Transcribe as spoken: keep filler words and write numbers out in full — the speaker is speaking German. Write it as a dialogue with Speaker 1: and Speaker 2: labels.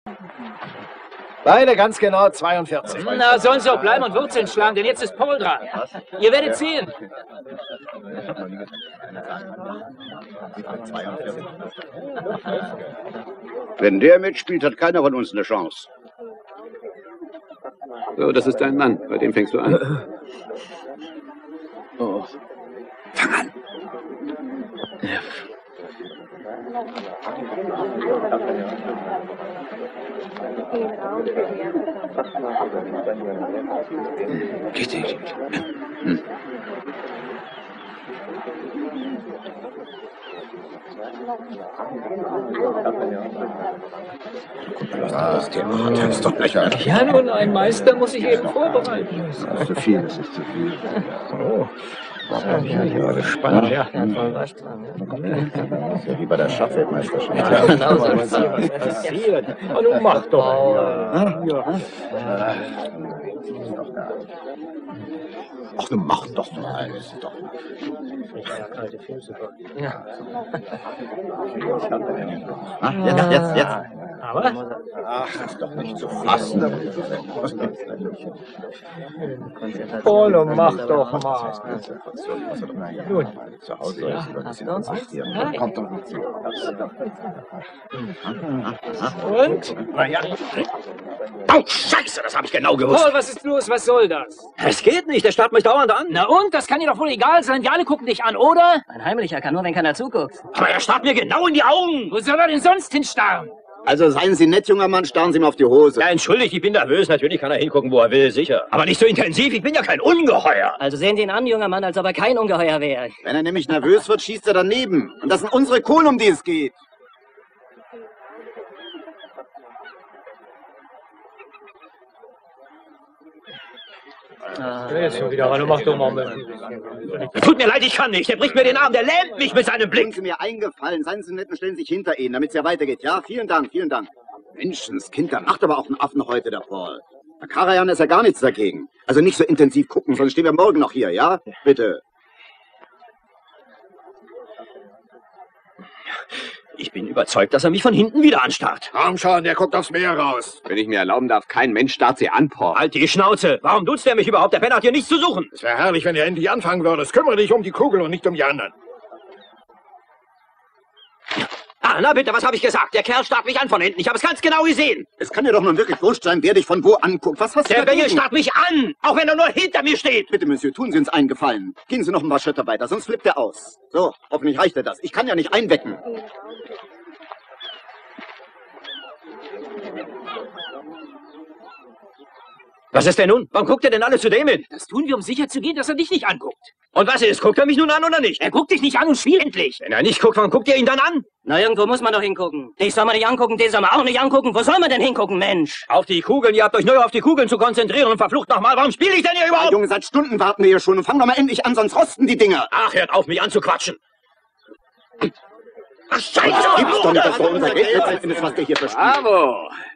Speaker 1: Beide ganz genau zweiundvierzig.
Speaker 2: Na, sollen sie auch bleiben und Wurzeln schlagen, denn jetzt ist Paul dran. Ihr werdet sehen.
Speaker 3: Wenn der mitspielt, hat keiner von uns eine Chance.
Speaker 4: So, das ist dein Mann. Bei dem fängst du an.
Speaker 1: Oh. Fang an. Ja. Richtig. Hm.
Speaker 3: Was, der, der ist doch lächerlich.
Speaker 2: Ja, nun, ein Meister muss sich eben vorbereiten.
Speaker 3: Das ist zu viel, das ist zu viel.
Speaker 1: Oh. Ja, ich bin mal gespannt. Ja,
Speaker 3: ja, das ist ja wie bei der Schachweltmeisterschaft.
Speaker 1: Ja, genau, so was passiert. Und nun mach doch. Ja.
Speaker 3: Ach, nun mach doch mal. Das ist doch...
Speaker 1: Ja.
Speaker 3: Ah, jetzt, jetzt, jetzt.
Speaker 2: Aber?
Speaker 3: Ach, das ist doch nicht zu fassen.
Speaker 1: Polo, mach doch mal. Nun.
Speaker 3: Zu Hause ist über das hier. Kommt doch nicht zu.
Speaker 2: Und?
Speaker 3: Na ja. Oh, Scheiße, das habe ich genau gewusst.
Speaker 2: Paul, was ist los? Was soll das?
Speaker 5: Es geht nicht, der starrt mich dauernd an.
Speaker 2: Na und? Das kann dir doch wohl egal sein. Wir alle gucken dich an, oder?
Speaker 6: Ein Heimlicher kann nur, wenn keiner zuguckt.
Speaker 5: Aber er starrt mir genau in die Augen.
Speaker 2: Wo soll er denn sonst hinstarren?
Speaker 3: Also seien Sie nett, junger Mann, starren Sie mir auf die Hose.
Speaker 5: Ja, entschuldigt, ich bin nervös. Natürlich kann er hingucken, wo er will, sicher. Aber nicht so intensiv, ich bin ja kein Ungeheuer.
Speaker 6: Also sehen Sie ihn an, junger Mann, als ob er kein Ungeheuer wäre.
Speaker 3: Wenn er nämlich nervös wird, schießt er daneben. Und das sind unsere Kohlen, um die es geht.
Speaker 1: Ja, jetzt schon wieder. Hallo, mach doch mal mit.
Speaker 5: Tut mir leid, ich kann nicht. Der bricht mir den Arm, der lähmt mich mit seinem Blick.
Speaker 3: Tun Sie mir eingefallen, seien Sie nett und stellen sich hinter ihn, damit es ja weitergeht. Ja, vielen Dank, vielen Dank. Menschenskind, der macht aber auch einen Affen heute, der Paul. Der Karajan ist ja gar nichts dagegen. Also nicht so intensiv gucken, sonst stehen wir morgen noch hier, ja? Bitte.
Speaker 5: Ich bin überzeugt, dass er mich von hinten wieder anstarrt.
Speaker 3: Komm schon, der guckt aufs Meer raus.
Speaker 4: Wenn ich mir erlauben darf, kein Mensch starrt sie an, Paul.
Speaker 5: Halt die Schnauze. Warum duzt er mich überhaupt? Der Penner hat hier nichts zu suchen.
Speaker 7: Es wäre herrlich, wenn ihr endlich anfangen würdest. Kümmere dich um die Kugel und nicht um die anderen.
Speaker 5: Ah, na bitte, was habe ich gesagt? Der Kerl starrt mich an von hinten. Ich habe es ganz genau gesehen.
Speaker 3: Es kann dir doch nun wirklich wurscht sein, wer dich von wo anguckt. Was hast du
Speaker 5: Der
Speaker 3: dagegen?
Speaker 5: Bengel starrt mich an, auch wenn er nur hinter mir steht.
Speaker 3: Bitte, Monsieur, tun Sie uns einen Gefallen. Gehen Sie noch ein paar Schritte weiter, sonst flippt er aus. So, hoffentlich reicht er das. Ich kann ja nicht einwecken.
Speaker 5: Was ist denn nun? Warum guckt er denn alle zu dem hin?
Speaker 2: Das tun wir, um sicher zu gehen, dass er dich nicht anguckt.
Speaker 5: Und was ist? Guckt er mich nun an oder nicht?
Speaker 2: Er guckt dich nicht an und spielt endlich.
Speaker 5: Wenn er nicht guckt, warum guckt ihr ihn dann an?
Speaker 6: Na, irgendwo muss man doch hingucken. Dich soll man nicht angucken, den soll man auch nicht angucken. Wo soll man denn hingucken, Mensch?
Speaker 5: Auf die Kugeln. Ihr habt euch nur auf die Kugeln zu konzentrieren und verflucht nochmal. Warum spiele ich denn hier überhaupt?
Speaker 3: Ja, Junge, seit Stunden warten wir hier schon und fangen doch mal endlich an, sonst rosten die Dinger.
Speaker 5: Ach, hört auf, mich anzuquatschen. Ach, Scheiße!
Speaker 3: Das gibt's doch nicht, dass wir unser Geld letzten Endes, was der hier verspielt.
Speaker 4: Bravo!